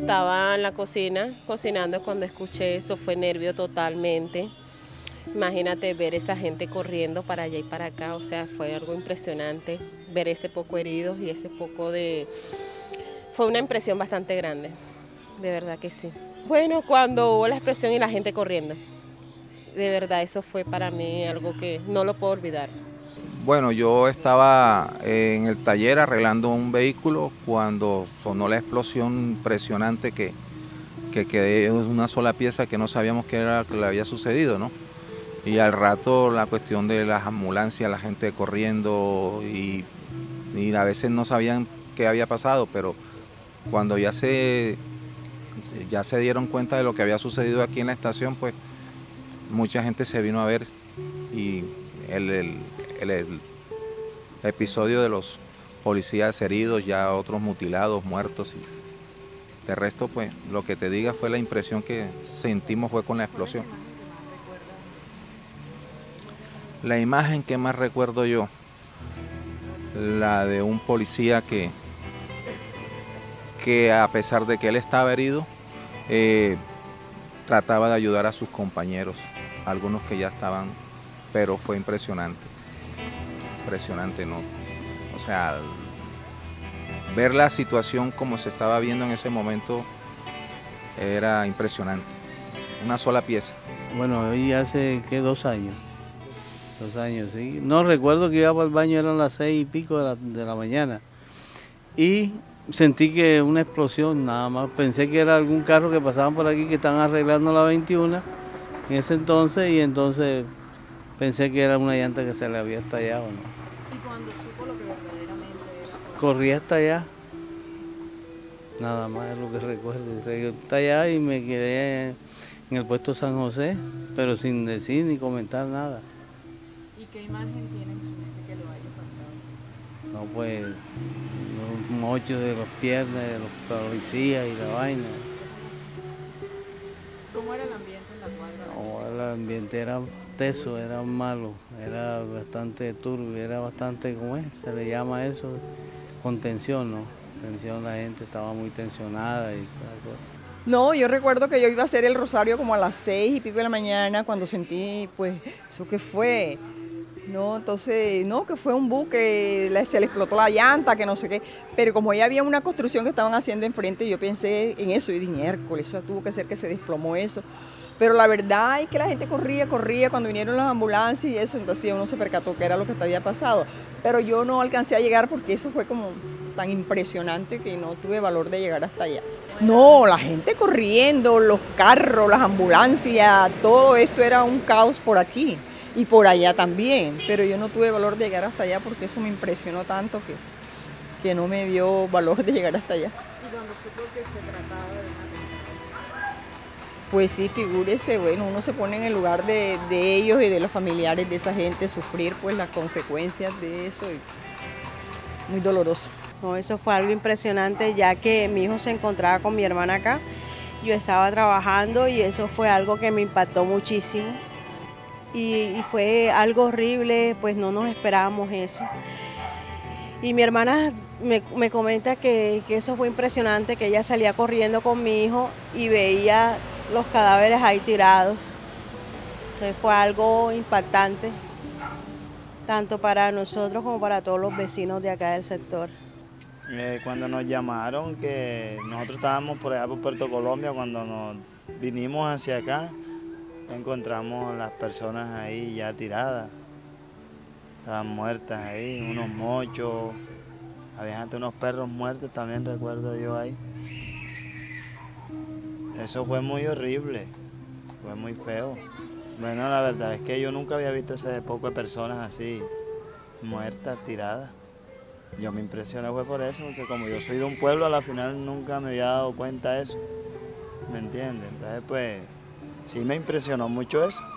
Estaba en la cocina cocinando cuando escuché eso, fue nervio totalmente. Imagínate ver esa gente corriendo para allá y para acá, o sea, fue algo impresionante ver ese poco heridos y ese poco de... Fue una impresión bastante grande, de verdad que sí. Bueno, cuando hubo la explosión y la gente corriendo, de verdad eso fue para mí algo que no lo puedo olvidar. Bueno, yo estaba en el taller arreglando un vehículo cuando sonó la explosión impresionante que quedé una sola pieza que no sabíamos qué era lo que le había sucedido, ¿no? Y al rato la cuestión de las ambulancias, la gente corriendo y a veces no sabían qué había pasado, pero cuando ya se dieron cuenta de lo que había sucedido aquí en la estación, pues mucha gente se vino a ver y el episodio de los policías heridos, ya otros mutilados, muertos y de resto, pues lo que te diga fue la impresión que sentimos fue con la explosión. La imagen que más recuerdo yo, la de un policía que a pesar de que él estaba herido, trataba de ayudar a sus compañeros, algunos que ya estaban, pero fue impresionante, ¿no? O sea, ver la situación como se estaba viendo en ese momento era impresionante, una sola pieza. Bueno, hoy hace, ¿qué? 2 años. 2 años, sí. No recuerdo que iba para el baño, eran las 6:00 de la mañana. Y sentí que una explosión, nada más. Pensé que era algún carro que pasaban por aquí que están arreglando la 21 en ese entonces, y entonces pensé que era una llanta que se le había estallado, ¿no? ¿Y cuando supo lo que verdaderamente era? Corrí hasta allá, nada más es lo que recuerdo. Llegué hasta allá y me quedé en el puesto San José, pero sin decir ni comentar nada. ¿Y qué imagen tiene en su mente que lo haya impactado? No, pues los mochos de los piernas de los policías y la vaina. ¿Cómo era el ambiente en la cuadra? No, el ambiente era teso, era malo, era bastante turbio, era bastante, ¿cómo es? Se le llama eso, con tensión, ¿no? Tensión, la gente estaba muy tensionada y tal cosa. No, yo recuerdo que yo iba a hacer el rosario como a las 6:00 de la mañana cuando sentí, pues, ¿eso qué fue? No, entonces, no, que fue un buque, se le explotó la llanta, que no sé qué. Pero como ya había una construcción que estaban haciendo enfrente, yo pensé en eso y dije, miércoles, eso tuvo que ser que se desplomó eso. Pero la verdad es que la gente corría cuando vinieron las ambulancias y eso, entonces uno se percató que era lo que había pasado. Pero yo no alcancé a llegar porque eso fue como tan impresionante que no tuve valor de llegar hasta allá. No, la gente corriendo, los carros, las ambulancias, todo esto era un caos por aquí y por allá también, pero yo no tuve valor de llegar hasta allá porque eso me impresionó tanto que no me dio valor de llegar hasta allá. ¿Y cuando supo que se trataba de una riña? Pues sí, figúrese, bueno, uno se pone en el lugar de ellos y de los familiares de esa gente, sufrir pues las consecuencias de eso, y muy doloroso. No, eso fue algo impresionante, ya que mi hijo se encontraba con mi hermana acá, yo estaba trabajando y eso fue algo que me impactó muchísimo y fue algo horrible, pues no nos esperábamos eso. Y mi hermana me comenta que eso fue impresionante, que ella salía corriendo con mi hijo y veía los cadáveres ahí tirados. Entonces fue algo impactante, tanto para nosotros como para todos los vecinos de acá del sector. Cuando nos llamaron, que nosotros estábamos por allá por Puerto Colombia, cuando nos vinimos hacia acá, encontramos las personas ahí ya tiradas, estaban muertas ahí, unos mochos, había hasta unos perros muertos también, recuerdo yo ahí. Eso fue muy horrible, fue muy feo. Bueno, la verdad es que yo nunca había visto ese poco de personas así, muertas, tiradas. Yo me impresioné fue por eso, porque como yo soy de un pueblo, a la final nunca me había dado cuenta de eso, ¿me entiendes? Entonces, pues, sí me impresionó mucho eso.